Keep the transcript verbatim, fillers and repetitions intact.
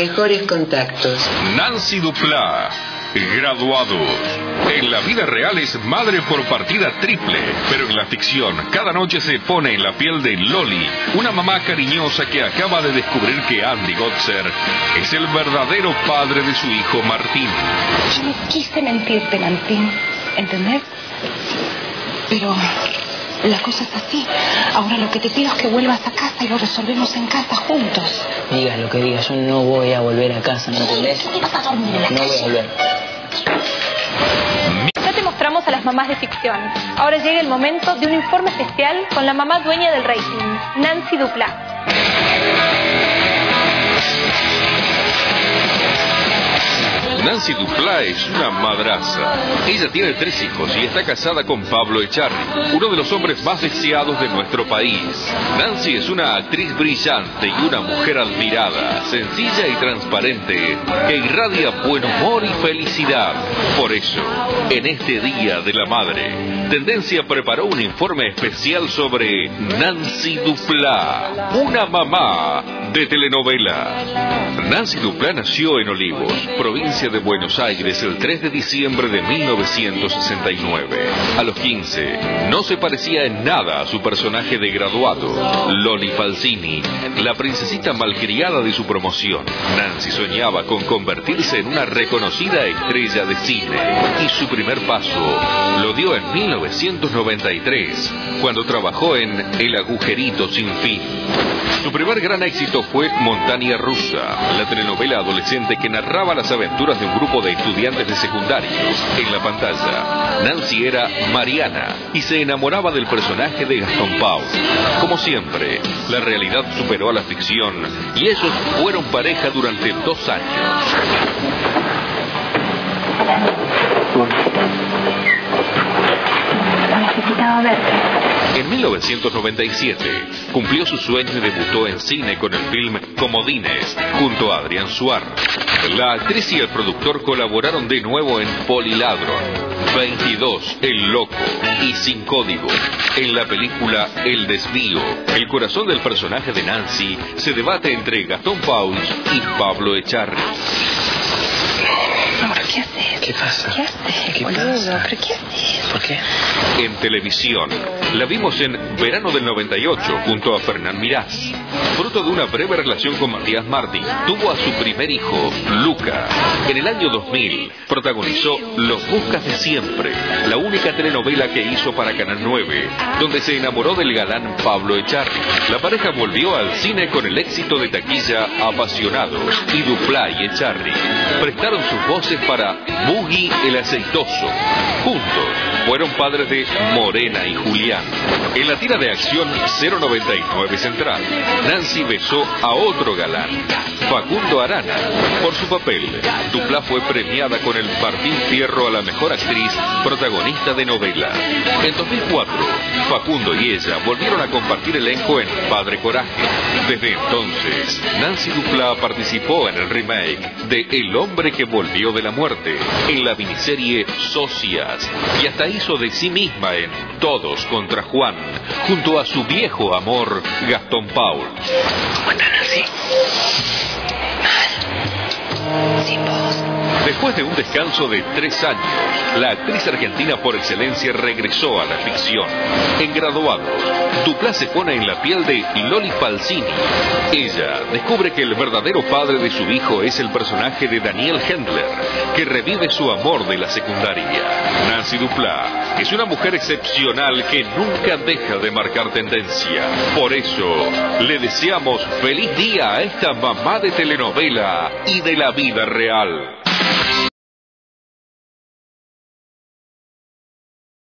mejores contactos. Nancy Duplá, graduado. En la vida real es madre por partida triple, pero en la ficción cada noche se pone en la piel de Loli, una mamá cariñosa que acaba de descubrir que Andy Gotzer es el verdadero padre de su hijo Martín. Yo no quise mentirte, Martín, ¿entendés? Pero la cosa es así. Ahora lo que te pido es que vuelvas a casa y lo resolvemos en casa juntos. Digas lo que digas, yo no voy a volver a casa, ¿no entendés? ¿Qué vas a dormir en la No calle? voy a volver. Ya te mostramos a las mamás de ficción. Ahora llega el momento de un informe especial con la mamá dueña del rating, Nancy Duplá. Nancy Duplá es una madraza. Ella tiene tres hijos y está casada con Pablo Echarri, uno de los hombres más deseados de nuestro país. Nancy es una actriz brillante y una mujer admirada, sencilla y transparente, que irradia buen humor y felicidad. Por eso, en este Día de la Madre, Tendencia preparó un informe especial sobre Nancy Duplá, una mamá de telenovela. Nancy Duplá nació en Olivos, provincia de Buenos Aires, el tres de diciembre de mil novecientos sesenta y nueve. A los quince, no se parecía en nada a su personaje de graduado, Loli Falsini, la princesita malcriada de su promoción. Nancy soñaba con convertirse en una reconocida estrella de cine, y su primer paso lo dio en mil novecientos noventa y tres, cuando trabajó en El agujerito sin fin. Su primer gran éxito fue Montaña Rusa, la telenovela adolescente que narraba las aventuras de un grupo de estudiantes de secundario. En la pantalla, Nancy era Mariana y se enamoraba del personaje de Gastón Paul. Como siempre, la realidad superó a la ficción y ellos fueron pareja durante dos años. Necesitaba verte. En mil novecientos noventa y siete cumplió su sueño y debutó en cine con el film Comodines junto a Adrián Suárez. La actriz y el productor colaboraron de nuevo en Poliladron, veintidós, El Loco y Sin Código. En la película El Desvío, el corazón del personaje de Nancy se debate entre Gastón Pauls y Pablo Echarri. Ahora, ¿qué haces? ¿Qué pasa? ¿Qué haces, ¿Qué boludo? pasa? ¿Pero qué haces? ¿Por qué? En televisión, la vimos en Verano del noventa y ocho junto a Fernán Mirás. Fruto de una breve relación con Matías Martín, tuvo a su primer hijo, Luca. En el año dos mil, protagonizó Los Buscas de Siempre, la única telenovela que hizo para Canal nueve, donde se enamoró del galán Pablo Echarri. La pareja volvió al cine con el éxito de taquilla Apasionados, y Duplá y Echarri prestaron sus voces para Boogie el Aceitoso. Juntos fueron padres de Morena y Julián. En la tira de acción cero noventa y nueve Central, Nancy besó a otro galán, Facundo Arana. Por su papel, Duplá fue premiada con el Martín Fierro a la mejor actriz protagonista de novela. En dos mil cuatro, Facundo y ella volvieron a compartir elenco en Padre Coraje. Desde entonces, Nancy Duplá participó en el remake de El hombre que volvió de la muerte, en la miniserie Socias, y hasta hizo de sí misma en Todos contra Juan, junto a su viejo amor, Gastón Paul. ¿Cómo estás, Nancy? Mal. Sin voz. Después de un descanso de tres años, la actriz argentina por excelencia regresó a la ficción. En Graduados, Duplá se pone en la piel de Loli Falsini. Ella descubre que el verdadero padre de su hijo es el personaje de Daniel Hendler, que revive su amor de la secundaria. Nancy Duplá es una mujer excepcional que nunca deja de marcar tendencia. Por eso, le deseamos feliz día a esta mamá de telenovela y de la vida real.